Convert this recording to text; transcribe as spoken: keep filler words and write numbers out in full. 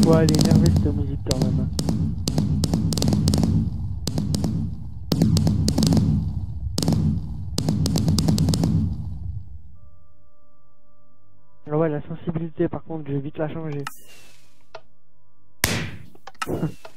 Ouais, elle est énervée cette musique quand même. Ah ouais, la sensibilité par contre, je vais vite la changer.